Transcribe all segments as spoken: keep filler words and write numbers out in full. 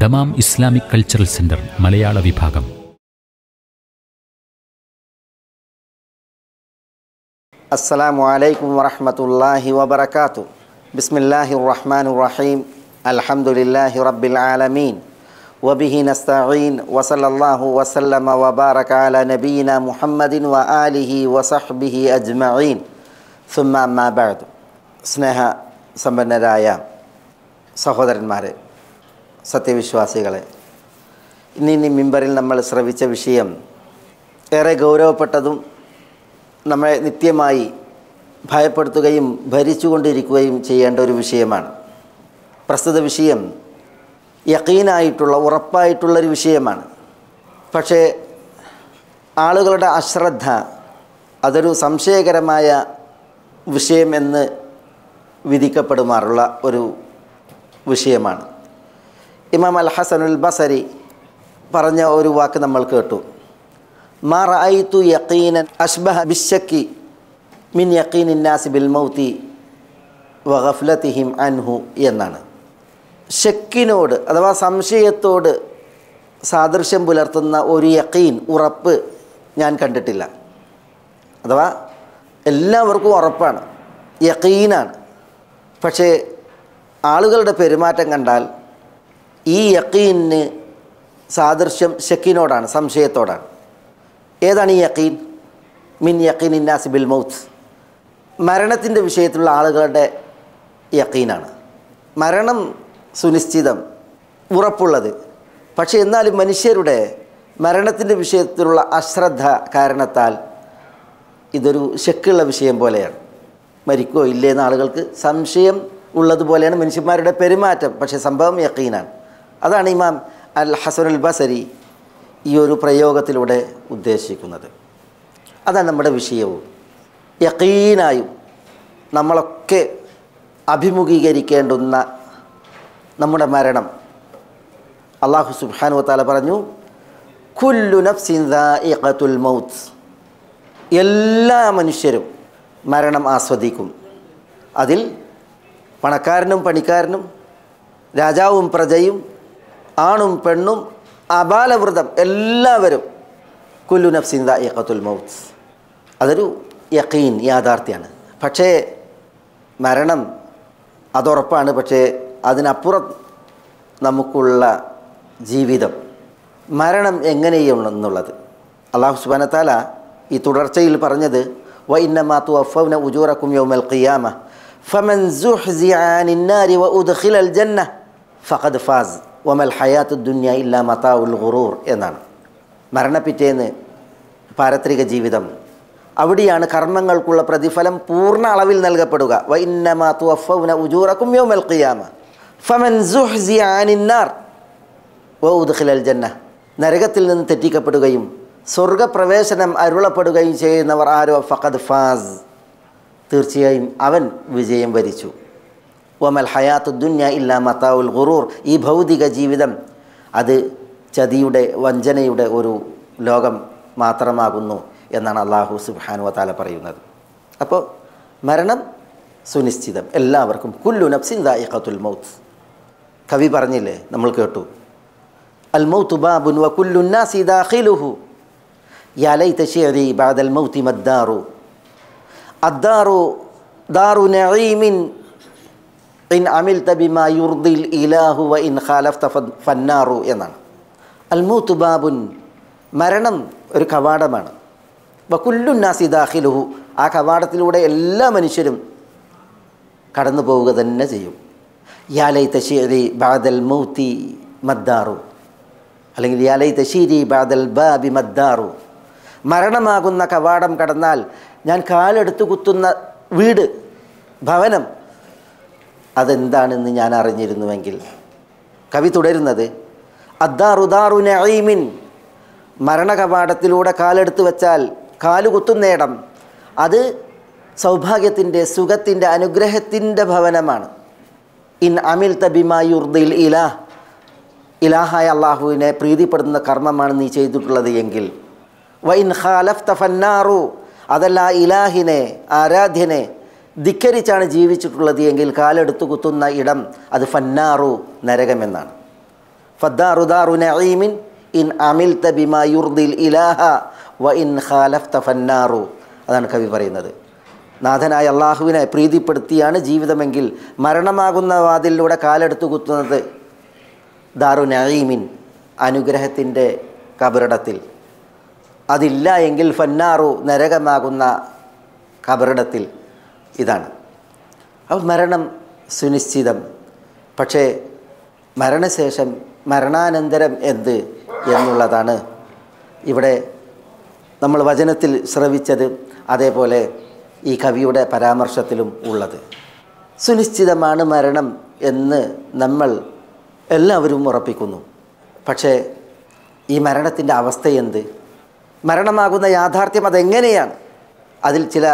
Dammam Islamic cultural centre മലയാള വിഭാഗം. അസ്സലാമു അലൈക്കും വറഹ്മത്തുള്ളാഹി വബറകാതുഹു. ബിസ്മില്ലാഹിർ റഹ്മാനിർ റഹീം. അൽഹംദുലില്ലാഹി റബ്ബിൽ ആലമീൻ വബിഹി നസ്തഈൻ വസല്ലല്ലാഹു വസല്ലമ വബാറക അലാ നബിയിനാ മുഹമ്മദിൻ വആലിഹി വസഹ്ബിഹി അജ്മഈൻ. സുമ്മ അമ്മാ ബഅദ്. സ്നേഹ സമ്പന്നരായ സഹോദരന്മാരെ, സത്യവിശ്വാസികളെ, ഇന്നിനി മിമ്പറിൽ നമ്മൾ ശ്രവിച്ച വിഷയം ഏറെ ഗൗരവപ്പെട്ടതും നമ്മളെ നിത്യമായി ഭയപ്പെടുത്തുകയും ഭരിച്ചുകൊണ്ടിരിക്കുകയും ചെയ്യേണ്ട ഒരു വിഷയമാണ്. പ്രസ്തുത വിഷയം യഖീനായിട്ടുള്ള ഉറപ്പായിട്ടുള്ളൊരു വിഷയമാണ്. പക്ഷേ ആളുകളുടെ അശ്രദ്ധ അതൊരു സംശയകരമായ വിഷയം എന്ന് വിധിക്കപ്പെടുമാറുള്ള ഒരു വിഷയമാണ്. ഇമാം അൽ ഹസനുൽ ബസരി പറഞ്ഞ ഒരു വാക്ക് നമ്മൾ കേട്ടു. മാ റഅയ്തു യഖീനൻ അഷ്ബഹ ബിശ്ശക്കി മിൻ യഖീനിൻ നാസി ബിൽ മൗതി വഗഫ്ലതിഹിം അൻഹു എന്നാണ്. ഷക്കിനോട് അഥവാ സംശയത്തോട് സാദൃശ്യം പുലർത്തുന്ന ഒരു യഖീൻ, ഉറപ്പ് ഞാൻ കണ്ടിട്ടില്ല. അഥവാ എല്ലാവർക്കും ഉറപ്പാണ്, യഖീനാണ്. പക്ഷേ ആളുകളുടെ പെരുമാറ്റം കണ്ടാൽ ഈ യഖീനിന് സാദൃശ്യം ഷക്കിനോടാണ്, സംശയത്തോടാണ്. ഏതാണ് ഈ യഖീൻ? മിൻ യഖീനിൻ നാസി ബിൽ മൗത്ത്, മരണത്തിൻ്റെ വിഷയത്തിലുള്ള ആളുകളുടെ യഖീനാണ്. മരണം സുനിശ്ചിതം, ഉറപ്പുള്ളത്. പക്ഷേ എന്നാലും മനുഷ്യരുടെ മരണത്തിൻ്റെ വിഷയത്തിലുള്ള അശ്രദ്ധ കാരണത്താൽ ഇതൊരു ഷക്കുള്ള വിഷയം പോലെയാണ്. മരിക്കോ ഇല്ലേ എന്ന ആളുകൾക്ക് സംശയം ഉള്ളതുപോലെയാണ് മനുഷ്യന്മാരുടെ പെരുമാറ്റം. പക്ഷേ സംഭവം യഖീനാണ്. അതാണ് ഇമാം അൽ ഹസനുൽ ബസരി ഈ ഒരു പ്രയോഗത്തിലൂടെ ഉദ്ദേശിക്കുന്നത്. അതാണ് നമ്മുടെ വിഷയവും. യഖീനായും നമ്മളൊക്കെ അഭിമുഖീകരിക്കേണ്ടുന്ന നമ്മുടെ മരണം. അല്ലാഹു സുബ്ഹാനഹു വ തആല പറഞ്ഞു, കുല്ലു നഫ്സിൻ ദാഇഖത്തുൽ മൗത്ത്, എല്ലാ മനുഷ്യരും മരണം ആസ്വദിക്കും. അതിൽ പണക്കാരനും പണിക്കാരനും, രാജാവും പ്രജയും, ആണും പെണ്ണും, അബാലവൃതം, എല്ലാവരും കുല്ലു നഫ്സിൻ ദാഇഖത്തുൽ മൗത്ത്. അതൊരു യഖീൻ, യാഥാർത്ഥ്യമാണ്. പക്ഷേ മരണം അതുറപ്പാണ്. പക്ഷേ അതിനപ്പുറം നമുക്കുള്ള ജീവിതം, മരണം എങ്ങനെയെന്നുള്ളത് അല്ലാഹു സുബ്ഹാനഹു വ തആല ഈ തുടർച്ചയിൽ പറഞ്ഞത്, വ ഇന്നമാ തുവഫൗന ഉജൂറക്കും യൗമൽ ഖിയാമ ഫമൻ സുഹ്സിഅ അനിൻ നാരി വ ഉദ്ഖിലൽ ജന്ന ഫഖദ് ഫാസ് വമൽ ഹയാത്തുദ് ദുനിയ ഇല്ലാ മതാഉൽ ഗുറൂർ എന്നാണ്. മരണപ്പിറ്റേന്ന് പാരത്രിക ജീവിതം, അവിടെയാണ് കർമ്മങ്ങൾക്കുള്ള പ്രതിഫലം പൂർണ്ണ അളവിൽ നൽകപ്പെടുക. വ ഇന്നമാ തുവഫൗന ഉജൂറക്കും യൗമൽ ഖിയാമ ഫമൻ സുഹ്സിഅ അനിൻ നാർ വ ഉദ്ഖിലൽ ജന്ന, നരകത്തിൽ നിന്ന് തെറ്റിക്കപ്പെടുകയും സ്വർഗപ്രവേശനം അരുളപ്പെടുകയും ചെയ്യുന്നവർ ആരോ, ഫഖദ് ഫാസ്, തീർച്ചയായും അവൻ വിജയം വരിച്ചു. വമൽ ഹയാത്തുദ് ദുനിയ ഇല്ലാ മതാഉൽ ഗുറൂർ, ഈ ഭൗതിക ജീവിതം അത് ചതിയുടെ, വഞ്ചനയുടെ ഒരു ലോകം മാത്രമാകുന്നു എന്നാണ് അല്ലാഹു സുബ്ഹാനഹു വ തആല പറയുന്നത്. അപ്പോൾ മരണം സുനിശ്ചിതം, എല്ലാവർക്കും. കുല്ലു നഫ്സിൻ ദാഇഖത്തുൽ മൗത്ത്. കവി പറഞ്ഞില്ലേ, നമ്മൾ കേട്ടു, അൽ മൗതു ബാബുൻ വ കുല്ലു നാസി ദാഖിലുഹു യാ ലൈത ശിഅരി ബഅദൽ മൗതി മദ്ദാറു അദ്ദാറു ദാറു നഈമിൻ ഇൻ അമിൽത ബിമാ യുർദിൽ ഇലാഹു വ ഇൻ ഖാലഫ്ത ഫന്നാറു എന്നാണ്. അൽ മൗതു ബാബുൻ, മരണം ഒരു കവാടമാണ്. വ കുല്ലു നാസി ദാഖിലുഹു, ആ കവാടത്തിലൂടെ എല്ലാ മനുഷ്യരും കടന്നു പോവുക തന്നെ ചെയ്യും. യാ ലൈത ശിഅരി ബഅദൽ മൗതി മദ്ദാറു, അല്ലെങ്കിൽ യാ ലൈത ശിഅരി ബഅദൽ ബാബി മദ്ദാറു, മരണമാകുന്ന കവാടം കടന്നാൽ ഞാൻ കാലെടുത്ത് കുത്തുന്ന വീട്, ഭവനം, അതെന്താണെന്ന് ഞാൻ അറിഞ്ഞിരുന്നുവെങ്കിൽ. കവി തുടരുന്നത്, അദ്ദാറു ദാറു നഈമിൻ, മരണകവാടത്തിലൂടെ കാലെടുത്ത് വെച്ചാൽ കാലുകുത്തുന്നേടം അത് സൗഭാഗ്യത്തിൻ്റെ, സുഖത്തിൻ്റെ, അനുഗ്രഹത്തിൻ്റെ ഭവനമാണ്. ഇൻ അമിൽത ബിമാ യുർദിൽ ഇലാഹ്, ഇലാഹായ അള്ളാഹുവിനെ പ്രീതിപ്പെടുന്ന കർമ്മമാണ് നീ ചെയ്തിട്ടുള്ളത് എങ്കിൽ. വ ഇൻ ഖാലഫ്ത ഫന്നാറു, അതല്ല ഇലാഹിനെ, ആരാധ്യനെ ധിക്കരിച്ചാണ് ജീവിച്ചിട്ടുള്ളത് എങ്കിൽ കാലെടുത്തു കുത്തുന്ന ഇടം അത് ഫന്നാറു, നരകമെന്നാണ്. ഫദ്ദാറു ദാറു നഈമിൻ ഇൻ അമിൽത ബിമാ യുർദിൽ ഇലാഹ വ ഇൻ ഖാലഫ്ത ഫന്നാറു. അതാണ് കവി പറയുന്നത്. നാഥനായ അള്ളാഹുവിനെ പ്രീതിപ്പെടുത്തിയാണ് ജീവിതമെങ്കിൽ മരണമാകുന്ന വാതിലിലൂടെ കാലെടുത്തു കുത്തുന്നത് ദാറു നഈമിൻ, അനുഗ്രഹത്തിൻ്റെ കബറിടത്തിൽ. അതില്ല എങ്കിൽ ഫന്നാറു, നരകമാകുന്ന കബറിടത്തിൽ. ഇതാണ്. അപ്പോൾ മരണം സുനിശ്ചിതം. പക്ഷേ മരണശേഷം മരണാനന്തരം എന്ത് എന്നുള്ളതാണ് ഇവിടെ നമ്മൾ വചനത്തിൽ ശ്രവിച്ചത്, അതേപോലെ ഈ കവിയുടെ പരാമർശത്തിലും ഉള്ളത്. സുനിശ്ചിതമാണ് മരണം എന്ന് നമ്മൾ എല്ലാവരും ഉറപ്പിക്കുന്നു. പക്ഷേ ഈ മരണത്തിൻ്റെ അവസ്ഥയെന്ത്, മരണമാകുന്ന യാഥാർത്ഥ്യം അതെങ്ങനെയാണ്? അതിൽ ചില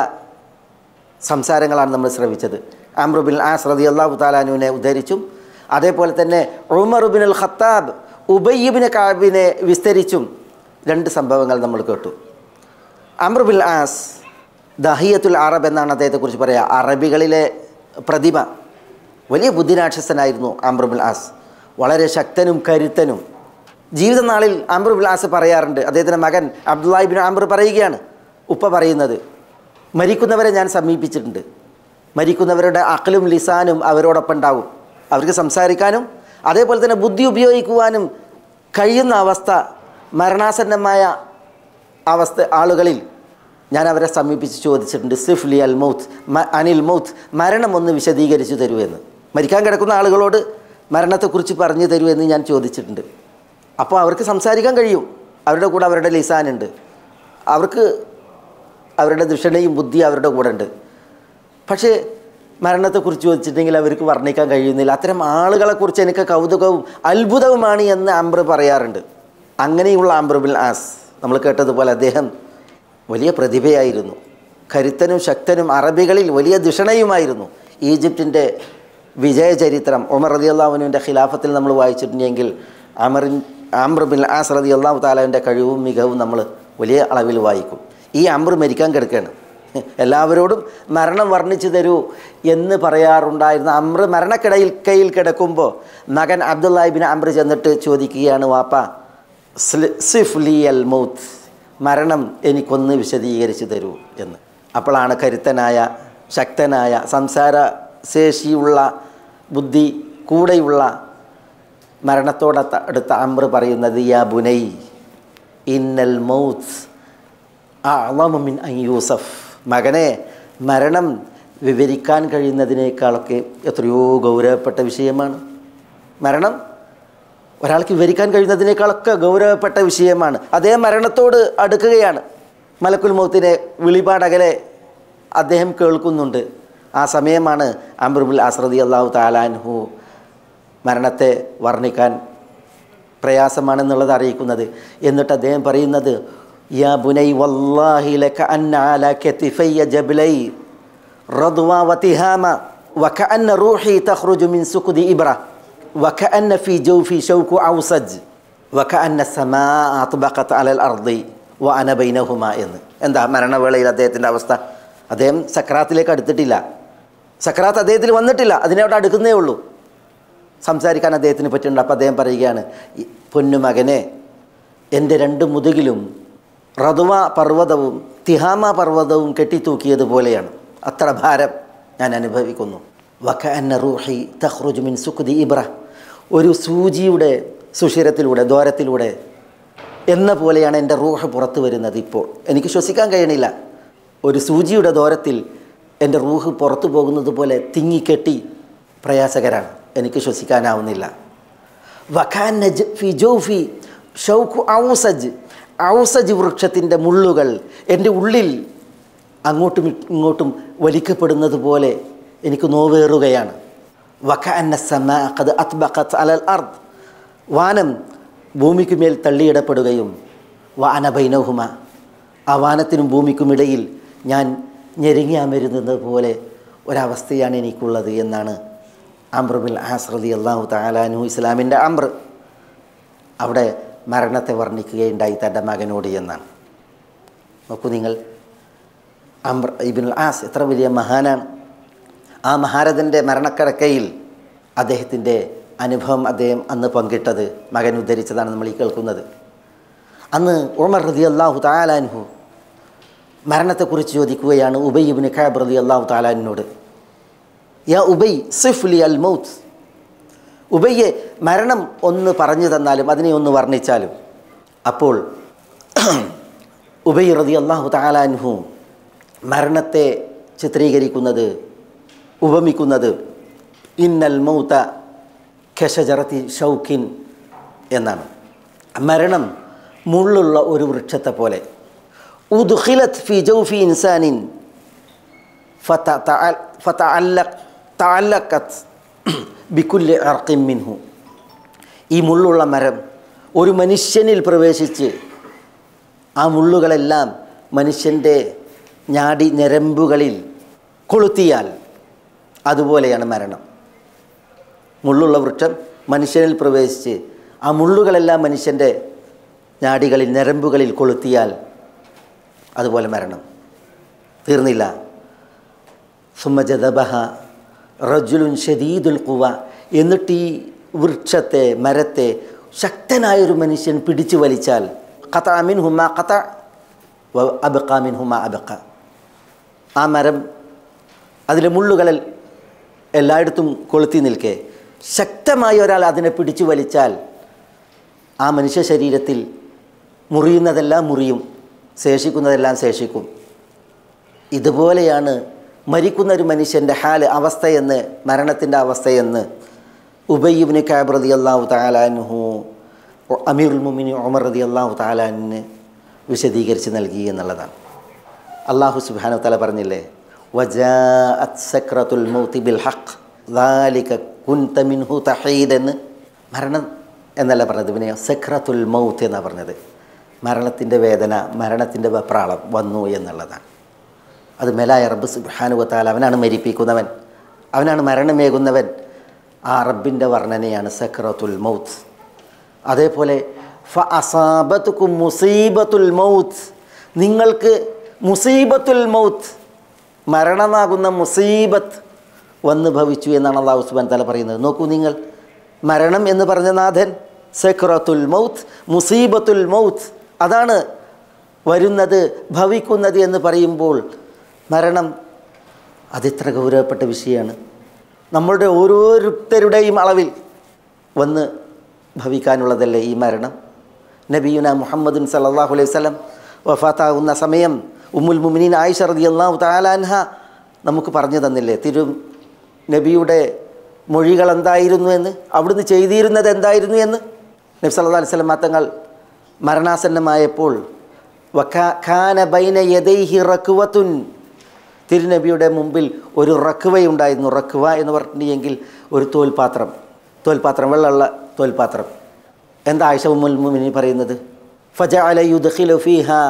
സംസാരങ്ങളാണ് നമ്മൾ ശ്രവിച്ചത്. അംറു ബിൻ ആസ് റളിയല്ലാഹു തആല അൻഹുവിനെ ഉദ്ധരിച്ചും അതേപോലെ തന്നെ ഉമർ ബിൻ അൽ ഖത്താബ് ഉബയ്യ് ബിൻ കഅബിനെ വിസ്തരിച്ചും രണ്ട് സംഭവങ്ങൾ നമ്മൾ കേട്ടു. അംറു ബിൻ ആസ് ദഹിയത്തുൽ അറബ് എന്നാണ് അദ്ദേഹത്തെക്കുറിച്ച് പറയുക. അറബികളിലെ പ്രതിഭ, വലിയ ബുദ്ധിരാക്ഷസനായിരുന്നു അംറു ബിൻ ആസ്. വളരെ ശക്തനും കരുത്തനും. ജീവിതനാളിൽ അംറു ബിൻ ആസ് പറയാറുണ്ട്, അദ്ദേഹത്തിൻ്റെ മകൻ അബ്ദുല്ലാഹി ബിൻ അംർ പറയുകയാണ്, ഉപ്പ പറയുന്നത്, മരിക്കുന്നവരെ ഞാൻ സമീപിച്ചിട്ടുണ്ട്. മരിക്കുന്നവരുടെ അഖലും ലിസാനും അവരോടൊപ്പം ഉണ്ടാവും. അവർക്ക് സംസാരിക്കാനും അതേപോലെ തന്നെ ബുദ്ധി ഉപയോഗിക്കുവാനും കഴിയുന്ന അവസ്ഥ, മരണാസന്നമായ അവസ്ഥ ആളുകളിൽ ഞാൻ അവരെ സമീപിച്ച് ചോദിച്ചിട്ടുണ്ട്, സിഫ്ലി അൽ മൗത്ത് അനിൽ മൗത്ത്, മരണം ഒന്ന് വിശദീകരിച്ചു തരുമെന്ന്. മരിക്കാൻ കിടക്കുന്ന ആളുകളോട് മരണത്തെക്കുറിച്ച് പറഞ്ഞു തരുമെന്ന് ഞാൻ ചോദിച്ചിട്ടുണ്ട്. അപ്പോൾ അവർക്ക് സംസാരിക്കാൻ കഴിയും, അവരുടെ കൂടെ അവരുടെ ലിസാനുണ്ട്, അവർക്ക് അവരുടെ ദുഷണയും ബുദ്ധി അവരുടെ കൂടെ ഉണ്ട്. പക്ഷേ മരണത്തെക്കുറിച്ച് ചോദിച്ചിട്ടുണ്ടെങ്കിൽ അവർക്ക് വർണ്ണിക്കാൻ കഴിയുന്നില്ല. അത്തരം ആളുകളെക്കുറിച്ച് എനിക്ക് കൗതുകവും അത്ഭുതവുമാണ് എന്ന് അംർ പറയാറുണ്ട്. അങ്ങനെയുള്ള അംർ ബിൻ ആസ് നമ്മൾ കേട്ടതുപോലെ അദ്ദേഹം വലിയ പ്രതിഭയായിരുന്നു, കരുത്തനും ശക്തനും, അറബികളിൽ വലിയ ദുഷണയുമായിരുന്നു. ഈജിപ്തിൻ്റെ വിജയചരിത്രം ഉമർ റളിയല്ലാഹു അൻഹുവിൻ്റെ ഖിലാഫത്തിൽ നമ്മൾ വായിച്ചിട്ടുണ്ടെങ്കിൽ അമറിൻ അംർ ബിൻ ആസ് റളിയല്ലാഹു തആലാവിൻ്റെ കഴിവും മികവും നമ്മൾ വലിയ അളവിൽ വായിക്കും. ഈ അംർ മരിക്കാൻ കിടക്കുകയാണ്. എല്ലാവരോടും മരണം വർണ്ണിച്ചു തരൂ എന്ന് പറയാറുണ്ടായിരുന്ന അംർ മരണക്കിടയിൽ കയ്യിൽ കിടക്കുമ്പോൾ മകൻ അബ്ദുല്ലാഹി ബിൻ അംർ ചെന്നിട്ട് ചോദിക്കുകയാണ്, വാപ്പ സിഫ്ലി അൽ മൗത്ത്, മരണം എനിക്കൊന്ന് വിശദീകരിച്ചു തരൂ എന്ന്. അപ്പോഴാണ് കരുത്തനായ, ശക്തനായ, സംസാര ശേഷിയുള്ള, ബുദ്ധി കൂടെയുള്ള മരണത്തോടത്ത അടുത്ത അംർ പറയുന്നത്, യാ ബുനൈ ഇന്നൽ മൗത്ത് അഅ്ളമു മിൻ അൻ യൂസഫ്, മകനെ, മരണം വിവരിക്കാൻ കഴിയുന്നതിനേക്കാളൊക്കെ എത്രയോ ഗൗരവപ്പെട്ട വിഷയമാണ്. മരണം ഒരാൾക്ക് വിവരിക്കാൻ കഴിയുന്നതിനേക്കാളൊക്കെ ഗൗരവപ്പെട്ട വിഷയമാണ്. അതേ മരണത്തോട് അടുക്കുകയാണ്. മലക്കുൽ മൗത്തിനെ വിളിപാടകലെ അദ്ദേഹം കേൾക്കുന്നുണ്ട്. ആ സമയമാണ് അംർ ബിൻ ആസ് റളിയല്ലാഹു തആല അൻഹു മരണത്തെ വർണ്ണിക്കാൻ പ്രയാസമാണെന്നുള്ളത് അറിയിക്കുന്നത്. എന്നിട്ട് അദ്ദേഹം പറയുന്നത്, യാ ബുനൈ വല്ലാഹി ലക അന്ന അലാ കതിഫയ്യ ജബലൈ റദ്വ വതിഹാമ വകഅന്ന റൂഹി തഖ്റുജു മിൻ സുഖദി ഇബ്ര വകഅന്ന ഫീ ജൗഫി ഷൗഖു ഔസജ് വകഅന്ന സമാഅ അത്ബഖത് അലൽ അർദി വഅന ബൈനഹുമാ എന്ന്. എന്താ മരണവേളയിൽ അദ്ദേഹത്തിൻ്റെ അവസ്ഥ? അദ്ദേഹം സക്രാത്തിലേക്ക് അടുത്തിട്ടില്ല, സക്രാത്ത് അദ്ദേഹത്തിൽ വന്നിട്ടില്ല, അതിനോട് അടുക്കുന്നേ ഉള്ളൂ. സംസാരിക്കാൻ അദ്ദേഹത്തിന് പറ്റുന്നുണ്ട്. അപ്പോൾ അദ്ദേഹം പറയുകയാണ്, പൊന്നുമകനെ, എൻ്റെ രണ്ട് മുതുകിലും റദ്വ പർവ്വതവും തിഹാമ പർവ്വതവും കെട്ടിത്തൂക്കിയതുപോലെയാണ്. അത്ര ഭാരം ഞാൻ അനുഭവിക്കുന്നു. വകഅന്ന റൂഹി തഖ്റുജു മിൻ സുഖദി ഇബ്ര, ഒരു സൂചിയുടെ സുഷിരത്തിലൂടെ, ദ്വാരത്തിലൂടെ എന്ന പോലെയാണ് എൻ്റെ റൂഹ് പുറത്തു വരുന്നത്. ഇപ്പോൾ എനിക്ക് ശ്വസിക്കാൻ കഴിയണില്ല. ഒരു സൂചിയുടെ ദ്വാരത്തിൽ എൻ്റെ റൂഹ് പുറത്തു പോകുന്നത് പോലെ തിങ്ങിക്കെട്ടി പ്രയാസകരാണ്, എനിക്ക് ശ്വസിക്കാനാവുന്നില്ല. വകാന്ന ഫി ജൗഫി ഷൗഖു ഔസജ്, ഔസജ് വൃക്ഷത്തിൻ്റെ മുള്ളുകൾ എൻ്റെ ഉള്ളിൽ അങ്ങോട്ടും ഇങ്ങോട്ടും വലിക്കപ്പെടുന്നത് പോലെ എനിക്ക് നോവേറുകയാണ്. വകഅന്ന സമാഅ ഖദ് അത്ബഖത് അലൽ അർദ്, വാനം ഭൂമിക്ക് മേൽ തള്ളിയിടപ്പെടുകയും വഅന ബൈനഹുമ, ആ വാനത്തിനും ഭൂമിക്കുമിടയിൽ ഞാൻ ഞെരുങ്ങി അമരുന്നത് പോലെ ഒരവസ്ഥയാണ് എനിക്കുള്ളത് എന്നാണ് അംർ ബിൻ ആസ് റളിയല്ലാഹു തആല അൻഹു, ഇസ്ലാമിൻ്റെ അംർ, അവിടെ മരണത്തെ വർണ്ണിക്കുകയുണ്ടായി തൻ്റെ മകനോട് എന്നാണ്. നോക്കൂ നിങ്ങൾ, അംർ ഇബ്നുൽ ആസ് എത്ര വലിയ മഹാനാണ്. ആ മഹാരഥൻ്റെ മരണക്കിടക്കയിൽ അദ്ദേഹത്തിൻ്റെ അനുഭവം അദ്ദേഹം അന്ന് പങ്കിട്ടത്, മകൻ ഉദ്ധരിച്ചതാണ് നമ്മൾ ഈ കേൾക്കുന്നത്. അന്ന് ഉമർ റളിയല്ലാഹു തആല അൻഹു മരണത്തെക്കുറിച്ച് ചോദിക്കുകയാണ് ഉബൈ ഇബ്നു കഅബ് റളിയല്ലാഹു തആല അൻഹുവിനോട്. യാ ഉബൈ സിഫ് ലി അൽ മൗത്ത്, ഉബയ്യെ മരണം ഒന്ന് പറഞ്ഞു തന്നാലും അതിനെ ഒന്ന് വർണ്ണിച്ചാലും. അപ്പോൾ ഉബൈ റളിയല്ലാഹു തആല അൻഹു മരണത്തെ ചിത്രീകരിക്കുന്നത്, ഉപമിക്കുന്നത് ഇന്നൽ മൗത കശജറത്തി ഷൗക്കിൻ എന്നാണ്. മരണം മുള്ളുള്ള ഒരു വൃക്ഷത്തെ പോലെ. ഉദ്ഖിലത് ഫി ജൗഫി ഇൻസാനിൻ ഫതഅല്ലഖത് ബികുല്ലി അർഖിൻ മിൻഹു. ഈ മുള്ളുള്ള മരം ഒരു മനുഷ്യനിൽ പ്രവേശിച്ച് ആ മുള്ളുകളെല്ലാം മനുഷ്യൻ്റെ ഞാടി ഞരമ്പുകളിൽ കൊളുത്തിയാൽ അതുപോലെയാണ് മരണം. മുള്ളുള്ള വൃക്ഷം മനുഷ്യനിൽ പ്രവേശിച്ച് ആ മുള്ളുകളെല്ലാം മനുഷ്യൻ്റെ ഞാടികളിൽ ഞരമ്പുകളിൽ കൊളുത്തിയാൽ അതുപോലെ മരണം. തീർന്നില്ല. സുമ്മ ജദബഹ റജുലുൻ ഷദീദുൽ ഖുവ, എന്നിട്ട് ഈ വൃക്ഷത്തെ, മരത്തെ ശക്തനായൊരു മനുഷ്യൻ പിടിച്ചു വലിച്ചാൽ ഖതഅ മിൻഹു മാ ഖതഅ വ അബ്ഖാ മിൻഹു മാ അബ്ഖാ. ആ മരം അതിലെ മുള്ളുകളിൽ എല്ലായിടത്തും കൊളുത്തി നിൽക്കെ ശക്തമായ ഒരാൾ അതിനെ പിടിച്ചു വലിച്ചാൽ ആ മനുഷ്യ ശരീരത്തിൽ മുറിയുന്നതെല്ലാം മുറിയും, ശേഷിക്കുന്നതെല്ലാം ശേഷിക്കും. ഇതുപോലെയാണ് മരിക്കുന്ന ഒരു മനുഷ്യൻ്റെ ഹാല്, അവസ്ഥയെന്ന്, മരണത്തിൻ്റെ അവസ്ഥയെന്ന് ഉബൈ ഇബ്നു കഅബ് റളിയല്ലാഹു തആല അൻഹു അമീറുൽ മുഅ്മിനീൻ ഉമർ റളിയല്ലാഹു തആല അൻഹു വിശദീകരിച്ച് നൽകി എന്നുള്ളതാണ്. അല്ലാഹു സുബ്ഹാനഹു വ തആല പറഞ്ഞില്ലേ, വജാഅത് സക്രത്തുൽ മൗതി ബിൽ ഹഖ് ദാലിക കുൻത മിൻഹു തഹീദ് എന്ന്. മരണം എന്നല്ല പറഞ്ഞത്, പിന്നെ സക്രത്തുൽ മൗത്ത് എന്നാണ് പറഞ്ഞത്. മരണത്തിൻ്റെ വേദന, മരണത്തിൻ്റെ വെപ്രാളം വന്നു എന്നുള്ളതാണ്. അത് മേലായ റബ്ബ് സുബ്ഹാനഹു വ തആല, അവനാണ് മരിപ്പിക്കുന്നവൻ, അവനാണ് മരണമേകുന്നവൻ. ആ റബ്ബിൻ്റെ വർണ്ണനയാണ് സക്രത്തുൽ മൗത്ത്. അതേപോലെ ഫ അസാബത്തുക്കും മുസീബത്തുൽ മൗത്ത്, നിങ്ങൾക്ക് മുസീബത്തുൽ മൗത്ത്, മരണമാകുന്ന മുസീബത്ത് വന്ന് ഭവിച്ചു എന്നാണ് അല്ലാഹു സുബ്ഹാനഹു വ തആല പറയുന്നത്. നോക്കൂ നിങ്ങൾ, മരണം എന്ന് പറഞ്ഞ നാഥൻ സക്രത്തുൽ മൗത്ത്, മുസീബത്തുൽ മൗത്ത്, അതാണ് വരുന്നത്, ഭവിക്കുന്നത് എന്ന് പറയുമ്പോൾ മരണം അതിത്ര ഗൗരവപ്പെട്ട വിഷയമാണ്. നമ്മളുടെ ഓരോരുത്തരുടെയും അളവിൽ വന്ന് ഭവിക്കാനുള്ളതല്ലേ ഈ മരണം. നബിയുന മുഹമ്മദുൻ സല്ലല്ലാഹു അലൈഹി വസല്ലം വഫാത്താകുന്ന സമയം ഉമ്മുൽ മുഅ്മിനീൻ ആയിഷ റളിയല്ലാഹു തആല അൻഹ നമുക്ക് പറഞ്ഞു തന്നില്ലേ തിരു നബിയുടെ മൊഴികൾ എന്തായിരുന്നു എന്ന്, അവിടുന്ന് ചെയ്തിരുന്നത് എന്തായിരുന്നു എന്ന്. നബി സല്ലല്ലാഹു അലൈഹി വസല്ലം തങ്ങൾ മരണാസന്നമായപ്പോൾ വകാന ബൈന യദൈഹി റക്വത്തുൻ, തിരുനബിയുടെ മുമ്പിൽ ഒരു റക്വയുണ്ടായിരുന്നു. റക്വ എന്ന് പറഞ്ഞെങ്കിൽ ഒരു തോൽപാത്രം, തോൽപാത്രം വെള്ളമുള്ള തോൽപാത്രം. എന്താ ആയിഷ ഉമ്മുൽ മുഅ്മിനീൻ പറയുന്നത്, ഫജഅല യുദ്ഖിലു ഫീഹാ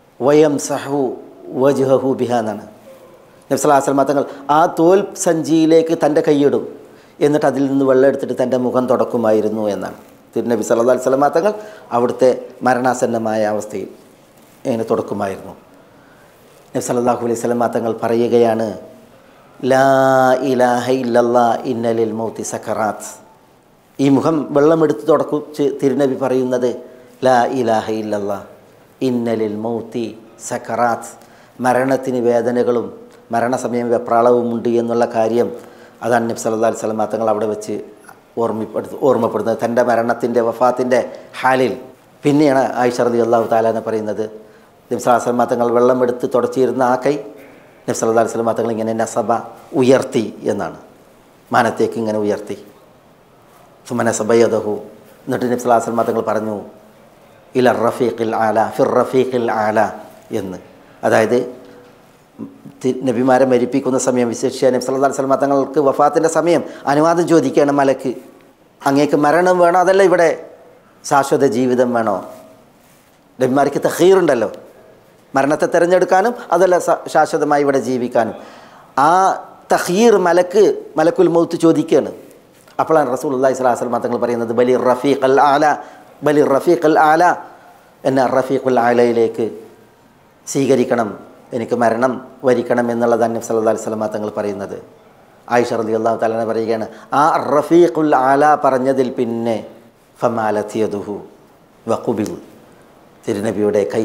വയംസഹു വജ്ഹഹു ബിഹാ എന്നാണ്. നബി സല്ലല്ലാഹു അലൈഹി വസല്ലം തങ്ങൾ ആ തോൽ സഞ്ചിയിലേക്ക് തൻ്റെ കൈയിടും, എന്നിട്ട് അതിൽ നിന്ന് വെള്ളം എടുത്തിട്ട് തൻ്റെ മുഖം തുടക്കുമായിരുന്നു എന്നാണ്. തിരുനബി സല്ലല്ലാഹു അലൈഹി വസല്ലം തങ്ങൾ അവിടുത്തെ മരണാസന്നമായ അവസ്ഥയിൽ ഇങ്ങനെ തുടക്കുമായിരുന്നു. നബി സല്ലല്ലാഹു അലൈഹി വസല്ലം തങ്ങൾ പറയുകയാണ്, ലാ ഇലാഹ ഇല്ലല്ലാ ഇന്നലിൽ മൗതി സക്കറാത്ത്. ഈ മുഖം വെള്ളമെടുത്ത് തുടക്കുച്ച് തിരുനബി പറയുന്നത് ലാ ഇലാഹ ഇല്ലല്ലാ ഇന്നലിൽ മൗതി സക്കറാത്ത്, മരണത്തിന് വേദനകളും മരണസമയം വെപ്രാളവുമുണ്ട് എന്നുള്ള കാര്യം അതാണ് നബി സല്ലല്ലാഹു അലൈഹി വസല്ലം തങ്ങൾ അവിടെ വെച്ച് ഓർമ്മപ്പെടുത്തു ഓർമ്മപ്പെടുന്നത് തൻ്റെ മരണത്തിൻ്റെ വഫാത്തിൻ്റെ ഹാലിൽ. പിന്നെയാണ് ആയിഷ റളിയല്ലാഹു തആല എന്ന് പറയുന്നത്, നബി സല്ലല്ലാഹു അലൈഹി വസല്ലം തങ്ങൾ വെള്ളമെടുത്ത് തുടച്ചിരുന്ന ആ കൈ നബി സല്ലല്ലാഹു അലൈഹി വസല്ലം തങ്ങൾ ഇങ്ങനെ നസബ ഉയർത്തി എന്നാണ്, മാനത്തേക്ക് ഇങ്ങനെ ഉയർത്തി. സുമ നസബ യദഹു, എന്നിട്ട് നബി സല്ലല്ലാഹു അലൈഹി വസല്ലം തങ്ങൾ പറഞ്ഞു ഇല റഫീഖിൽ ആല ഫിർ റഫീഖിൽ ആല എന്ന്. അതായത് നബിമാരെ മരിപ്പിക്കുന്ന സമയം, വിശേഷിച്ച് നബി സല്ലല്ലാഹു അലൈഹി വസല്ലം തങ്ങൾക്ക് വഫാത്തിൻ്റെ സമയം അനുവാദം ചോദിക്കുകയാണ് മലക്ക്, അങ്ങേക്ക് മരണം വേണോ അതല്ല ഇവിടെ ശാശ്വത ജീവിതം വേണോ? നബിമാർക്ക് തഖീറുണ്ടല്ലോ, മരണത്തെ തിരഞ്ഞെടുക്കാനും അതല്ല ശാശ്വതമായി ഇവിടെ ജീവിക്കാനും. ആ തഖീർ മലക്ക് മലക്കുൽ മൗത്ത് ചോദിക്കുകയാണ്. അപ്പോഴാണ് റസൂലുള്ളാഹി സ്വല്ലല്ലാഹു അലൈഹി വസല്ലം തങ്ങൾ പറയുന്നത് ബലി റഫീഖൽ ആല, ബലി റഫീഖൽ ആല, എന്നെ റഫീഖുൽ ആലയിലേക്ക് സ്വീകരിക്കണം, എനിക്ക് മരണം വരിക്കണം എന്നുള്ളതാണ് നബി സല്ലല്ലാഹു അലൈഹി വസല്ലം തങ്ങൾ പറയുന്നത്. ആയിഷ റളിയല്ലാഹു തആല പറയുകയാണ്, ആ റഫീഖുൽ ആല പറഞ്ഞതിൽ പിന്നെ ഫമാലത് യദുഹു വഖുബിൽ, തിരുനബിയുടെ കൈ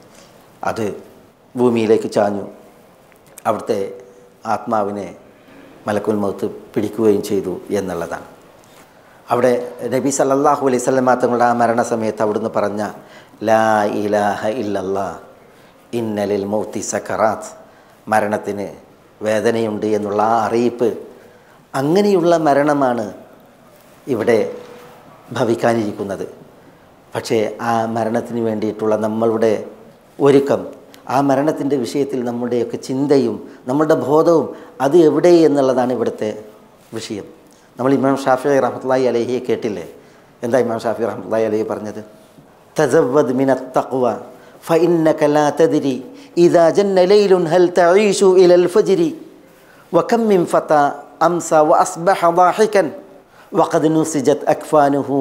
അത് ഭൂമിയിലേക്ക് ചാഞ്ഞു, അവിടുത്തെ ആത്മാവിനെ മലക്കുൽ മൗത്ത് പിടിക്കുകയും ചെയ്തു എന്നുള്ളതാണ്. അവിടെ നബി സല്ലല്ലാഹു അലൈഹി വസല്ലം തങ്ങളുടെ ആ മരണസമയത്ത് അവിടുന്ന് പറഞ്ഞ ലാ ഇലാഹ ഇല്ലല്ലാ ഇന്നലിൽ മൗത്തി സക്കറാത്ത്, മരണത്തിന് വേദനയുണ്ട് എന്നുള്ള ആ അറിയിപ്പ്, അങ്ങനെയുള്ള മരണമാണ് ഇവിടെ ഭവിക്കാനിരിക്കുന്നത്. പക്ഷേ ആ മരണത്തിന് വേണ്ടിയിട്ടുള്ള നമ്മളുടെ ഒരുക്കം, ആ മരണത്തിൻ്റെ വിഷയത്തിൽ നമ്മുടെയൊക്കെ ചിന്തയും നമ്മളുടെ ബോധവും അത് എവിടെ എന്നുള്ളതാണ് ഇവിടുത്തെ വിഷയം. നമ്മൾ ഇമാം ഷാഫിഈ റഹ്മത്തുള്ളാഹി അലൈഹിയെ കേട്ടില്ലേ? എന്താ ഇമാം ഷാഫിഈ റഹ്മത്തുള്ളാഹി അലൈഹി പറഞ്ഞത്? തസവ്വദ് മിനത് തഖ്വ ഫഇന്നക ലാ തദ്രി ഇദാ ജന്ന ലൈലുൻ ഹൽ തഈശു ഇലൽ ഫജ്രി വകം മിൻ ഫതാ അംസ വഅസ്ബഹ ളാഹികൻ വഖദ് നുസിജത് അക്ഫാനുഹു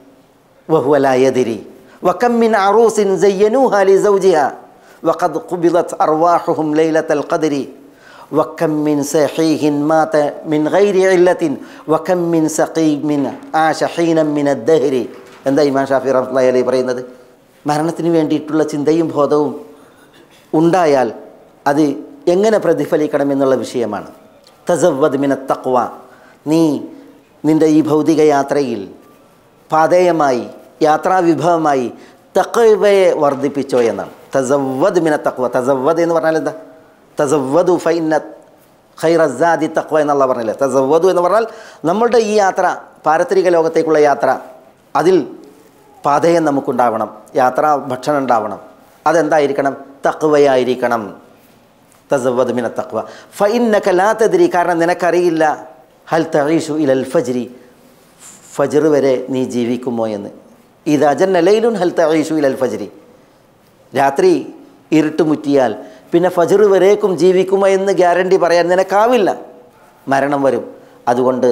വഹുവ ലാ യദ്രി വകം മിൻ അറൂസിൻ സയ്യനൂഹാ ലിസൗജിഹാ വഖദ് ഖുബിലത് അർവാഹുഹും ലൈലത്തൽ ഖദ്രി വകം മിൻ സഹീഹിൻ മാത മിൻ ഗൈരി ഇല്ലത്തിൻ വകം മിൻ സഖീമിൻ ആശ ഹീനം മിനദ് ദഹ്രി. എന്താ ഇമാം ഷാഫിഈ റഹ്മത്തുള്ളാഹി അലൈഹി പറയുന്നത്? മരണത്തിന് വേണ്ടിയിട്ടുള്ള ചിന്തയും ബോധവും ഉണ്ടായാൽ അത് എങ്ങനെ പ്രതിഫലിക്കണം എന്നുള്ള വിഷയമാണ്. തസവ്വദ് മിനത് തഖ്വ, നീ നിൻ്റെ ഈ ഭൗതിക യാത്രയിൽ പാതേയമായി യാത്രാവിഭവമായി തഖ്വയെ വർദ്ധിപ്പിച്ചോ എന്നാണ്. തസവ്വദ് മിനത് തഖ്വ, തസവ്വദ് എന്ന് പറഞ്ഞാൽ എന്താ? തസവ്വദു ഫഇന്ന ഖൈറസ്സാദി തഖ്വ എന്നുള്ള പറഞ്ഞില്ലേ? തസവ്വദു എന്ന് പറഞ്ഞാൽ നമ്മളുടെ ഈ യാത്ര, പാരത്രിക ലോകത്തേക്കുള്ള യാത്ര, അതിൽ പാതയം നമുക്കുണ്ടാവണം, യാത്രാ ഭക്ഷണം ഉണ്ടാവണം. അതെന്തായിരിക്കണം? തഖ്വയായിരിക്കണം. തസവ്വദ് മിനത് തഖ്വ ഫഇന്നക ലാ തദ്രി, കാരണം നിനക്കറിയില്ല, ഹൽ തഈശു ഇലൽ ഫജ്രി, ഫജ്ർ വരെ നീ ജീവിക്കുമോ എന്ന്. ഇദാ ജന്ന ലൈലുൻ ഹൽ തഈശു ഇലൽ ഫജ്രി, രാത്രി ഇരുട്ട് മുറ്റിയാൽ പിന്നെ ഫജ്ർ വരേക്കും ജീവിക്കുമോ എന്ന് ഗ്യാരണ്ടി പറയാൻ നിനക്കാവില്ല. മരണം വരും. അതുകൊണ്ട്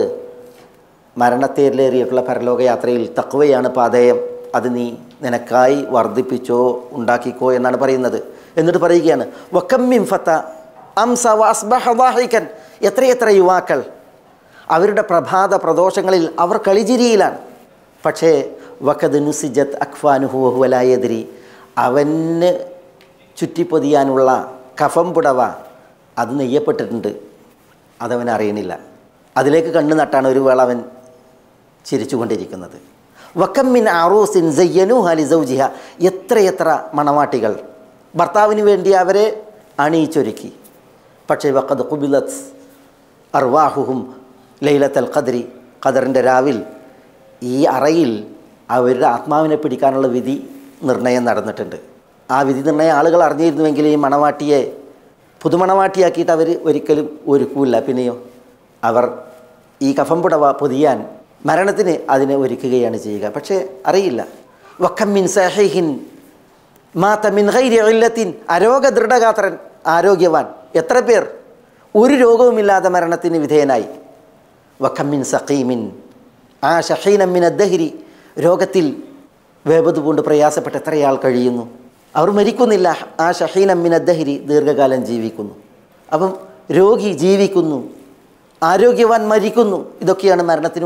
മരണത്തേറിയിട്ടുള്ള പരലോക യാത്രയിൽ തഖ്വയാണ് പാതേയം. അത് നീ നിനക്കായി വർദ്ധിപ്പിച്ചോ ഉണ്ടാക്കിക്കോ എന്നാണ് പറയുന്നത്. എന്നിട്ട് പറയുകയാണ് വകം മിൻ ഫത അംസ വഅസ്ബഹ ളാഹികൻ, എത്രയെത്ര യുവാക്കൾ അവരുടെ പ്രഭാത പ്രദോഷങ്ങളിൽ അവർ കളിചിരിയിലാണ്. പക്ഷേ വഖദ് നുസിജത് അക്ഫാനുഹു വഹുവ ലാ യദ്രി, അവന് ചുറ്റിപ്പൊതിയാനുള്ള കഫം പുടവ അത് നെയ്യപ്പെട്ടിട്ടുണ്ട്, അതവൻ അറിയണില്ല. അതിലേക്ക് കണ്ണു നട്ടാണ് ഒരു വേള അവൻ ചിരിച്ചുകൊണ്ടിരിക്കുന്നത്. വകം മിൻ അറൂസിൻ സയ്യനൂഹാ ലിസൗജിഹാ, എത്രയെത്ര മണവാട്ടികൾ ഭർത്താവിന് വേണ്ടി അവരെ അണിയിച്ചൊരുക്കി. പക്ഷേ വഖദ് ഖുബിലത് അർവാഹുഹും ലൈലത്തൽ ഖദ്രി, ഖദറിൻ്റെ രാവിൽ ഈ അറയിൽ അവരുടെ ആത്മാവിനെ പിടിക്കാനുള്ള വിധി നിർണയം നടന്നിട്ടുണ്ട്. ആ വിധി നിർണയം ആളുകൾ അറിഞ്ഞിരുന്നുവെങ്കിൽ ഈ മണവാട്ടിയെ പുതുമണവാട്ടിയാക്കിയിട്ട് അവർ ഒരിക്കലും ഒരുക്കൂല. പിന്നെയോ അവർ ഈ കഫം പുടവ പൊതിയാൻ മരണത്തിന് അതിനെ ഒരുക്കുകയാണ് ചെയ്യുക. പക്ഷേ അറിയില്ല. വകം മിൻ സഹീഹിൻ മാത മിൻ ഗൈരി ഇല്ലത്തിൻ, അരോഗ ദൃഢഗാത്രൻ, ആരോഗ്യവാൻ എത്ര പേർ ഒരു രോഗവുമില്ലാതെ മരണത്തിന് വിധേയനായി. വകം മിൻ സഖീമിൻ ആശ ഹീനം മിനദ് ദഹ്രി, രോഗത്തിൽ വേപത് കൊണ്ട് പ്രയാസപ്പെട്ട് എത്രയാൾ കഴിയുന്നു, അവർ മരിക്കുന്നില്ല. ആശ ഹീനം മിനദ് ദഹ്രി, ദീർഘകാലം ജീവിക്കുന്നു. അപ്പം രോഗി ജീവിക്കുന്നു, ആരോഗ്യവാൻ മരിക്കുന്നു. ഇതൊക്കെയാണ് മരണത്തിന്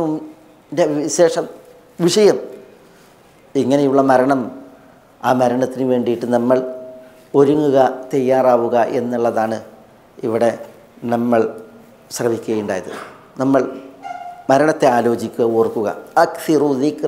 വിശേഷം വിഷയം. ഇങ്ങനെയുള്ള മരണം, ആ മരണത്തിന് വേണ്ടിയിട്ട് നമ്മൾ ഒരുങ്ങുക, തയ്യാറാവുക എന്നുള്ളതാണ് ഇവിടെ നമ്മൾ ശ്രവിക്കുകയുണ്ടായത്. നമ്മൾ മരണത്തെ ആലോചിക്കുക, ഓർക്കുക. അക്സിറു ദിക്ര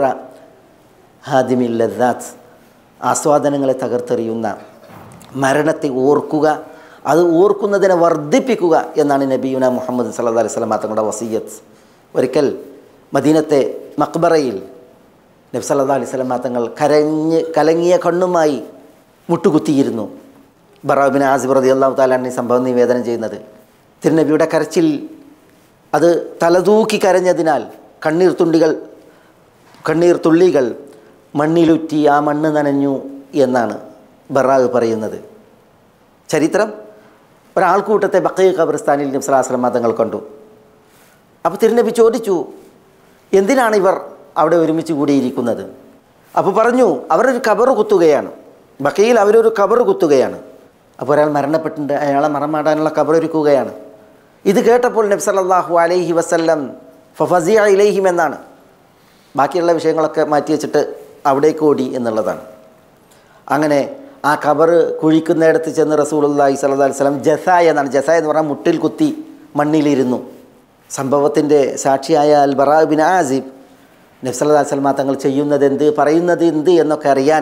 ഹാദിമിൽ ലദ്ദാത്ത്, ആസ്വാദനങ്ങളെ തകർത്തെറിയുന്ന മരണത്തെ ഓർക്കുക, അത് ഓർക്കുന്നതിനെ വർദ്ധിപ്പിക്കുക എന്നാണ് നബിയുന മുഹമ്മദ് സല്ലല്ലാഹു അലൈഹി വസല്ലം തങ്ങളുടെ വസിയ്യത്ത്. ഒരിക്കൽ മദീനത്തെ മഖ്ബറയിൽ നബി സല്ലല്ലാഹു അലൈഹി വസല്ലം തങ്ങൾ കരഞ്ഞ് കലങ്ങിയ കണ്ണുമായി മുട്ടുകുത്തിയിരുന്നു. ബറാ ഇബ്നു ആസിബ് റളിയല്ലാഹു തആല അൻഹു സംഭവം നിവേദനം ചെയ്യുന്നത്, തിരുനബിയുടെ കരച്ചിൽ അത് തലതൂക്കി കരഞ്ഞതിനാൽ കണ്ണീർ തുള്ളികൾ കണ്ണീർ തുള്ളികൾ മണ്ണിലുറ്റി ആ മണ്ണ് നനഞ്ഞു എന്നാണ് ബറാവ് പറയുന്നത്. ചരിത്രം, ഒരാൾക്കൂട്ടത്തെ ബഖീ ഖബർസ്ഥാനിൽ നബി സല്ലല്ലാഹു അലൈഹി വസല്ലം തങ്ങൾ കണ്ടു. അപ്പോൾ തിരുനബി ചോദിച്ചു, എന്തിനാണ് ഇവർ അവിടെ ഒരുമിച്ച് കൂടിയിരിക്കുന്നത്? അപ്പോൾ പറഞ്ഞു, അവരൊരു ഖബർ കുത്തുകയാണ്, ബഖീയിൽ അവരൊരു ഖബർ കുത്തുകയാണ്. അപ്പോൾ ഒരാൾ മരണപ്പെട്ടിട്ടുണ്ട്, അയാളെ മറമാടാനുള്ള ഖബർ ഒരുക്കുകയാണ്. ഇത് കേട്ടപ്പോൾ നബി സല്ലല്ലാഹു അലൈഹി വസല്ലം ഫഫസിഅ ഇലൈഹിം എന്നാണ്. ബാക്കിയുള്ള വിഷയങ്ങളൊക്കെ മാറ്റി വെച്ചിട്ട് അവിടേക്ക് ഓടി എന്നുള്ളതാണ്. അങ്ങനെ ആ ഖബർ കുഴിക്കുന്നിടത്ത് ചെന്ന് റസൂലുള്ളാഹി സ്വല്ലല്ലാഹു അലൈഹി വസല്ലം ജസായ എന്നാണ്, ജസായ എന്ന് പറഞ്ഞാൽ മുട്ടിൽ കുത്തി മണ്ണിലിരുന്നു. സംഭവത്തിൻ്റെ സാക്ഷിയായ അൽ ബറാ ബിൻ ആസിബ് നബി സല്ലല്ലാഹു അലൈഹി വസല്ലം തങ്ങൾ ചെയ്യുന്നത് എന്ത്, പറയുന്നത് എന്ത് എന്നൊക്കെ അറിയാൻ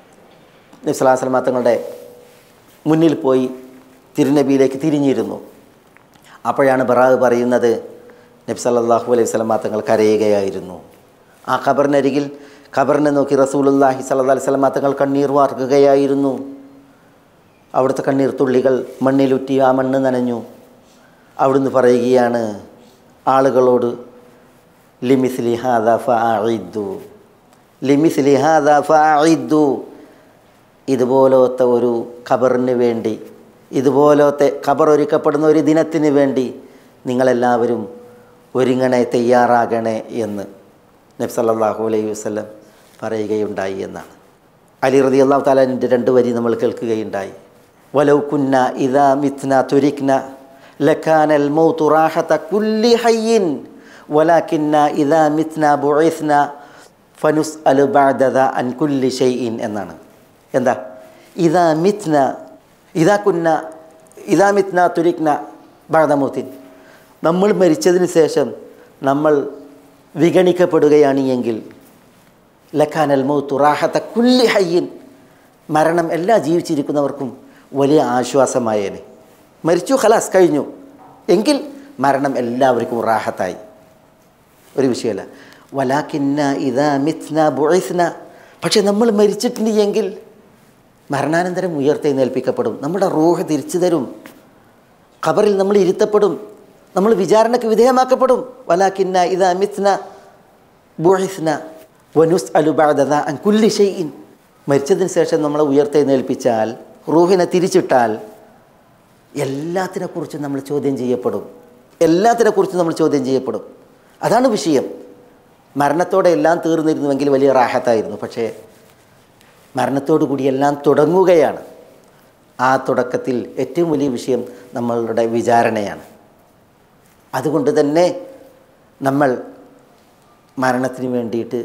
നബി സല്ലല്ലാഹു അലൈഹി വസല്ലം തങ്ങളുടെ മുന്നിൽ പോയി തിരുനബിയിലേക്ക് തിരിഞ്ഞിരുന്നു. അപ്പോഴാണ് ബറാ പറയുന്നത് നബി സല്ലല്ലാഹു അലൈഹി വസല്ലം തങ്ങൾ കരയുകയായിരുന്നു. ആ ഖബറിനരികിൽ ഖബറിനെ നോക്കി റസൂലുള്ളാഹി സ്വല്ലല്ലാഹു അലൈഹി വസല്ലം തങ്ങൾ കണ്ണീർ വാർക്കുകയായിരുന്നു. അവിടുത്തെ കണ്ണീർ തുള്ളികൾ മണ്ണിലുറ്റി ആ മണ്ണ് നനഞ്ഞു. അവിടുന്ന് പറയുകയാണ് ആളുകളോട്, ലിമിസ്ലി ഹാദാ ഫഅഇദ്ദു, ലിമിസ്ലി ഹാദാ ഫഅഇദ്ദു, ഇതുപോലത്തെ ഒരു ഖബറിന് വേണ്ടി, ഇതുപോലത്തെ ഖബർ ഒരുക്കപ്പെടുന്ന ഒരു ദിനത്തിന് വേണ്ടി നിങ്ങളെല്ലാവരും ഒരുങ്ങണേ, തയ്യാറാകണേ എന്ന് നബി സല്ലല്ലാഹു അലൈഹി വസല്ലം പറയുകയുണ്ടായി എന്നാണ്. അലി റളിയല്ലാഹു തആല അൻഹുവിൻ്റെ രണ്ട് വരി നമ്മൾ കേൾക്കുകയുണ്ടായി. വലൗ കുന്ന ഇദാ മിത്ന തുരിക്ന ലകാനൽ മൗതു റാഹത കുല്ലി ഹയ്യിൻ വലാകിന്ന ഇദാ മിത്ന ബുഇസ്ന ഫനുസ്അലു ബഅദ അൻ കുല്ലി ഷൈഇൻ എന്നാണ്. എന്താ ഇദാ മിത്ന ഇദാ കുന്ന ഇദാ മിത്ന തുരിക്ന ബഅദ മൗതിൻ, നമ്മൾ മരിച്ചതിന് ശേഷം നമ്മൾ വിഗണിക്കപ്പെടുകയാണ് എങ്കിൽ ലക്കാനൽ മൗതു റാഹത കുല്ലി ഹയ്യിൻ, മരണം എല്ലാ ജീവിച്ചിരിക്കുന്നവർക്കും വലിയ ആശ്വാസമായേനെ. മരിച്ചു, ഖലാസ്, കഴിഞ്ഞു എങ്കിൽ മരണം എല്ലാവർക്കും റാഹത്തായി, ഒരു വിഷയമല്ല. വലാകിന്ന ഇദാ മിത്ന ബുഇസ്ന, പക്ഷെ നമ്മൾ മരിച്ചിട്ടുണ്ട് എങ്കിൽ മരണാനന്തരം ഉയർത്തെഴുന്നേൽപ്പിക്കപ്പെടും, നമ്മുടെ റൂഹ് തിരിച്ചു തരും, ഖബറിൽ നമ്മൾ ഇരുത്തപ്പെടും, നമ്മൾ വിചാരണയ്ക്ക് വിധേയമാക്കപ്പെടും. വലാകിന്ന ഇദാ മിത്ന ബുഇസ്ന വനുസ്അലു ബഅദ അൻ കുല്ലി ഷൈഇൻ, മരിച്ചതിന് ശേഷം നമ്മളെ ഉയർത്തെഴുന്നേൽപ്പിച്ചാൽ, റൂഹിനെ തിരിച്ചിട്ടാൽ എല്ലാത്തിനെക്കുറിച്ചും നമ്മൾ ചോദ്യം ചെയ്യപ്പെടും, എല്ലാത്തിനെക്കുറിച്ചും നമ്മൾ ചോദ്യം ചെയ്യപ്പെടും. അതാണ് വിഷയം. മരണത്തോടെ എല്ലാം തീർന്നിരുന്നുവെങ്കിൽ വലിയ റാഹത്തായിരുന്നു. പക്ഷേ മരണത്തോടു കൂടി എല്ലാം തുടങ്ങുകയാണ്. ആ തുടക്കത്തിൽ ഏറ്റവും വലിയ വിഷയം നമ്മളുടെ വിചാരണയാണ്. അതുകൊണ്ട് തന്നെ നമ്മൾ മരണത്തിന് വേണ്ടിയിട്ട്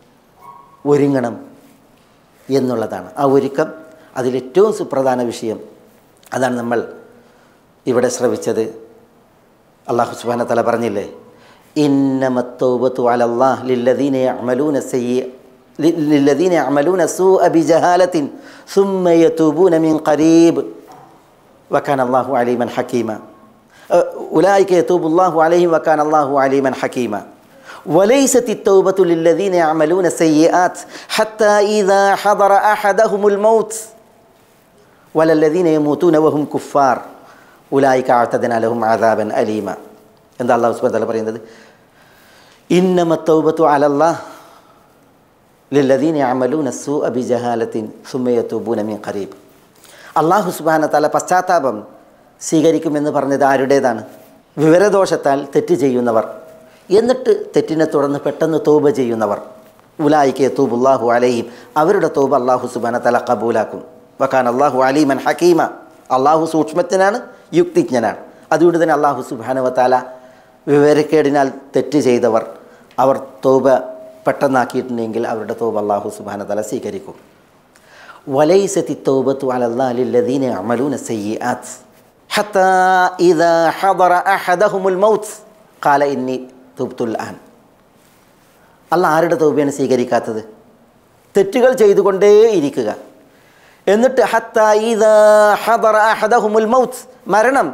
ഒരുങ്ങണം എന്നുള്ളതാണ്. ആ ഒരുക്കം അതിലേറ്റവും സുപ്രധാന വിഷയം അതാണ് നമ്മൾ ഇവിടെ ശ്രവിച്ചത്. അല്ലാഹു സുബ്ഹാനഹു വ തആല പറഞ്ഞില്ലേ, ഇന്നമത് തൗബതു അലല്ലാഹ് ലില്ലദീന യഅമലൂന സയ്യി ലില്ലദീന യഅമലൂന സൂഅ ബിജഹാലത്തിൻ സുമ്മ യതൂബൂന മിൻ ഖരീബ് വകാന അല്ലാഹു അലീമൻ ഹകീമ ഉലൈക യതൂബുല്ലാഹു അലൈഹിം വകാന അല്ലാഹു അലീമൻ ഹകീമ وليست التوبة للذين يعملون السيئات حتى إذا حضر أحدهم الموت ولا الذين يموتون وهم كفار أولئك أعتدنا لهم عذابا أليما. എന്താ അല്ലാഹു സുബ്ഹാനഹു വ തആല പറയുന്നത്? ഇന്നമ തൗബതു അലല്ലാഹ് ലില്ലദീന യഅമലൂന സൂഅ ബിജഹാലത്തിൻ സുമ്മ യതൂബൂന മിൻ ഖരീബ്. അല്ലാഹു സുബ്ഹാനഹു വ തആല പശ്ചാത്താപം സ്വീകരിക്കുമെന്ന് പറഞ്ഞത് ആരുടേതാണ്? വിവരദോഷത്താൽ തെറ്റ് ചെയ്യുന്നവർ, എന്നിട്ട് തെറ്റിനെ തുടർന്ന് പെട്ടെന്ന് തൗബ ചെയ്യുന്നവർ. ഉലൈക യതൂബുല്ലാഹു അലൈഹിം, അവരുടെ തൗബ അല്ലാഹു സുബ്ഹാനഹു വ തആല ഖബൂലാക്കും. വകാന അല്ലാഹു അലീമൻ ഹകീമ, അല്ലാഹു സൂക്ഷ്മജ്ഞനാണ്, യുക്തിജ്ഞനാണ്. അതുകൊണ്ട് തന്നെ അല്ലാഹു സുബ്ഹാനഹു വ തആല വിവരക്കേടിനാൽ തെറ്റ് ചെയ്തവർ അവർ തൗബ പെട്ടെന്നാക്കിയിട്ടുണ്ടെങ്കിൽ അവരുടെ തൗബ അല്ലാഹു സുബ്ഹാനഹു വ തആല സ്വീകരിക്കും. വലൈസത്തി തൗബതു അലല്ലാഹി ലില്ലദീന യഅമലൂന സയ്യിആത്ത് ഹത്താ ഇദാ ഹദറ അഹദഹുമുൽ മൗത്ത് ഖാല ഇന്നി തുബ്തുൽ ആൻ. അല്ലാഹ് ആരുടെ തൗബയാണ് സ്വീകരിക്കാത്തത്? തെറ്റുകൾ ചെയ്തുകൊണ്ടേ ഇരിക്കുക, എന്നിട്ട് ഹത്താ ഇദാ ഹദറ അഹദഹുമുൽ മൗത്ത്, മരണം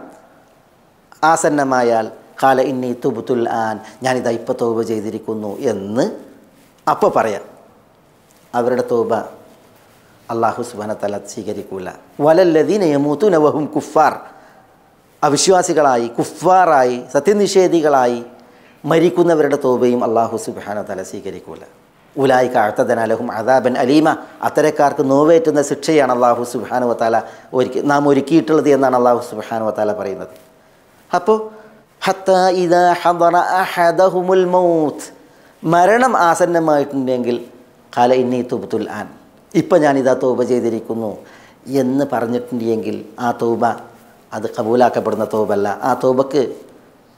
ആസന്നമായാൽ ഖാല ഇന്നി തുബ്തുൽ ആൻ, ഞാനിതാ ഇപ്പോൾ തൗബ ചെയ്തിരിക്കുന്നു എന്ന് അപ്പോൾ പറയാം. അവരുടെ തൗബ അല്ലാഹു സുബ്ഹാനഹു വ തആല സ്വീകരിക്കൂല. വലല്ലദീന യമൂതൂന വഹും കുഫാർ, അവിശ്വാസികളായി കുഫാറായി സത്യനിഷേധികളായി മരിക്കുന്നവരുടെ തൗബയും അല്ലാഹു സുബ്ഹാനഹു വ തആല സ്വീകരിക്കൂല. ഉലൈക അഅതദനാ ലഹും അദാബൻ അലീമ, അത്തരക്കാർക്ക് നോവേറ്റുന്ന ശിക്ഷയാണ് അല്ലാഹു സുബ്ഹാനഹു വ തആല ഒരുക്കി നാം ഒരുക്കിയിട്ടുള്ളത് എന്നാണ് അല്ലാഹു സുബ്ഹാനഹു വ തആല പറയുന്നത്. അപ്പോൾ ഹത്താ ഇദാ ഹദറ അഹദഹുമുൽ മൗത്ത്, മരണം ആസന്നമായിട്ടുണ്ടെങ്കിൽ ഖാല ഇന്നി തുബ്തുൽ ആൻ, ഇപ്പം ഞാനിതാ തൗബ ചെയ്തിരിക്കുന്നു എന്ന് പറഞ്ഞിട്ടുണ്ടെങ്കിൽ ആ തൗബ അത് കബൂലാക്കപ്പെടുന്ന തൗബല്ല. ആ തൗബക്ക്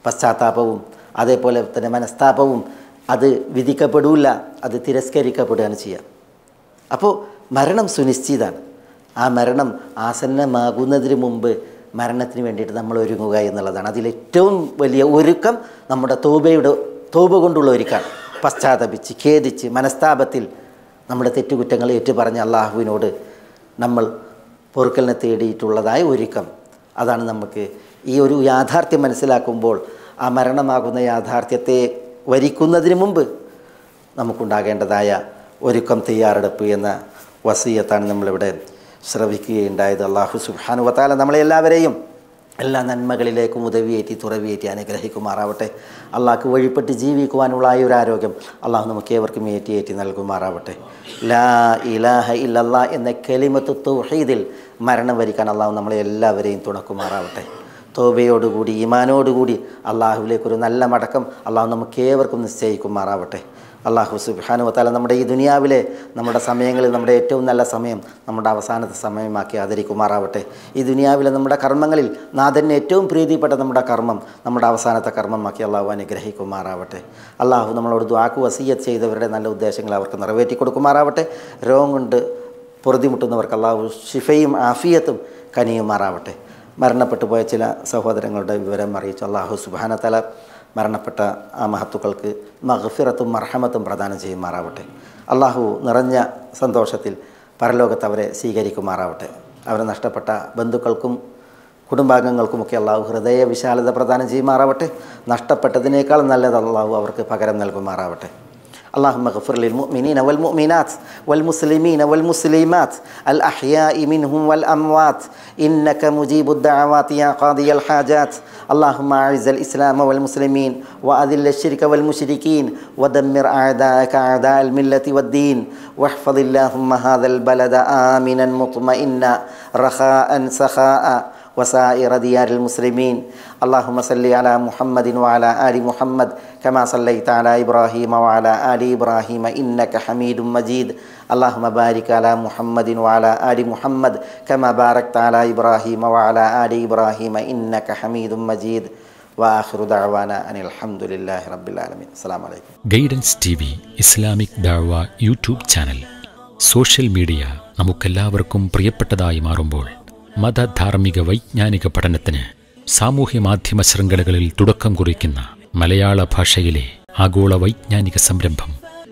പശ്ചാത്താപവും അതേപോലെ തന്നെ മനസ്താപവും അത് വിധിക്കപ്പെടില്ല, അത് തിരസ്കരിക്കപ്പെടുകയാണ് ചെയ്യുക. അപ്പോൾ മരണം സുനിശ്ചിതമാണ്. ആ മരണം ആസന്നമാകുന്നതിന് മുമ്പ് മരണത്തിന് വേണ്ടിയിട്ട് നമ്മൾ ഒരുങ്ങുക എന്നുള്ളതാണ്. അതിലേറ്റവും വലിയ ഒരുക്കം നമ്മുടെ തൗബയുടെ തൗബ കൊണ്ടുള്ള ഒരുക്കാണ്. പശ്ചാത്തപിച്ച് ഖേദിച്ച് മനസ്താപത്തിൽ നമ്മുടെ തെറ്റുകുറ്റങ്ങൾ ഏറ്റുപറഞ്ഞ അള്ളാഹുവിനോട് നമ്മൾ പൊറുക്കലിനെ തേടിയിട്ടുള്ളതായ ഒരുക്കം. അതാണ് നമുക്ക് ഈ ഒരു യാഥാർത്ഥ്യം മനസ്സിലാക്കുമ്പോൾ ആ മരണമാകുന്ന യാഥാർത്ഥ്യത്തെ വരിക്കുന്നതിന് മുമ്പ് നമുക്കുണ്ടാകേണ്ടതായ ഒരുക്കം, തയ്യാറെടുപ്പ് എന്ന വസിയത്താണ് നമ്മളിവിടെ ശ്രവിക്കുകയുണ്ടായത്. അള്ളാഹു സുബ്ഹാനഹു വ തആല നമ്മളെല്ലാവരെയും എല്ലാ നന്മകളിലേക്കും ഉദവിയേറ്റി തുറവിയേറ്റി അനുഗ്രഹിക്കുമാറാവട്ടെ. അള്ളാഹ്ക്ക് വഴിപ്പെട്ട് ജീവിക്കുവാനുള്ള ആ ഒരു ആരോഗ്യം അള്ളാഹു നമുക്ക് ഏവർക്കും ഏറ്റി ഏറ്റി നൽകുമാറാവട്ടെ. ലാ ഇലാഹ ഇല്ലല്ലാ എന്ന കലിമത്ത് തൗഹീദിൽ മരണം വരിക്കാൻ അള്ളാഹു നമ്മളെ എല്ലാവരെയും തുണക്കുമാറാവട്ടെ. തൗബയോടുകൂടി ഈമാനോടുകൂടി അള്ളാഹുവിലേക്കൊരു നല്ല മടക്കം അള്ളാഹു നമുക്ക് ഏവർക്കും നിശ്ചയിക്കുമാറാവട്ടെ. അള്ളാഹു സുബ്ഹാനഹു വ തആല നമ്മുടെ ഈ ദുനിയാവിലെ നമ്മുടെ സമയങ്ങളിൽ നമ്മുടെ ഏറ്റവും നല്ല സമയം നമ്മുടെ അവസാനത്തെ സമയമാക്കി ആദരിക്കുമാറാവട്ടെ. ഈ ദുനിയാവിലെ നമ്മുടെ കർമ്മങ്ങളിൽ നാഥന് ഏറ്റവും പ്രീതിപ്പെട്ട നമ്മുടെ കർമ്മം നമ്മുടെ അവസാനത്തെ കർമ്മമാക്കി അള്ളാഹു അനുഗ്രഹിക്കുമാറാവട്ടെ. അള്ളാഹു നമ്മളോട് ദുആക്ക് വസിയ്യത്ത് ചെയ്തവരുടെ നല്ല ഉദ്ദേശങ്ങൾ അവർക്ക് നിറവേറ്റി കൊടുക്കുമാറാവട്ടെ. രോഗം കൊണ്ട് പൊറുതിമുട്ടുന്നവർക്ക് അള്ളാഹു ശിഫയും ആഫിയത്തും കനിയുമാറാവട്ടെ. മരണപ്പെട്ടു പോയ ചില സഹോദരങ്ങളുടെ വിവരം അറിയിച്ചു അള്ളാഹു സുബ്ഹാനഹു വ തആല മരണപ്പെട്ട ആ മഹത്തുക്കൾക്ക് മഗ്ഫിറത്തും മർഹമത്തും പ്രദാനം ചെയ്യുമാറാവട്ടെ. അള്ളാഹു നിറഞ്ഞ സന്തോഷത്തിൽ പരലോകത്ത് അവരെ സ്വീകരിക്കുമാറാവട്ടെ. അവരെ നഷ്ടപ്പെട്ട ബന്ധുക്കൾക്കും കുടുംബാംഗങ്ങൾക്കുമൊക്കെ അള്ളാഹു ഹൃദയ വിശാലത പ്രദാനം ചെയ്യുമാറാവട്ടെ. നഷ്ടപ്പെട്ടതിനേക്കാൾ നല്ലത് അള്ളാഹു അവർക്ക് പകരം നൽകുമാറാവട്ടെ. اللهم اغفر للمؤمنين والمؤمنات والمسلمين والمسلمات الأحياء منهم والأموات إنك مجيب الدعوات يا قاضي الحاجات. اللهم أعز الإسلام والمسلمين وأذل الشرك والمشركين ودمر أعداءك أعداء الملة والدين واحفظ اللهم هذا البلد آمنا مطمئنا رخاء سخاء وسائر ديار المسلمين. اللهم صل على محمد وعلى آل محمد كما صليت على إبراهيم وعلى آل إبراهيم إنك حميد مجيد. اللهم بارك على محمد وعلى آل محمد كما باركت على إبراهيم وعلى آل إبراهيم إنك حميد مجيد. وآخر دعوانا أن الحمد لله رب العالمين. السلام عليكم. ഗൈഡൻസ് ടി വി ഇസ്ലാമിക് ദഅവ യൂട്യൂബ് ചാനൽ സോഷ്യൽ മീഡിയ നമുക്കെല്ലാവർക്കും പ്രിയപ്പെട്ടതായി മാറുമ്പോൾ മതധാർമ്മിക വൈജ്ഞാനിക പഠനത്തിന് സാമൂഹ്യ മാധ്യമ ശൃംഖലകളിൽ തുടക്കം കുറിക്കുന്ന മലയാള ഭാഷയിലെ ആഗോള വൈജ്ഞാനിക സംരംഭം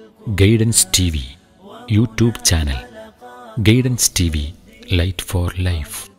guidance T V YouTube channel. Guidance T V, light for life.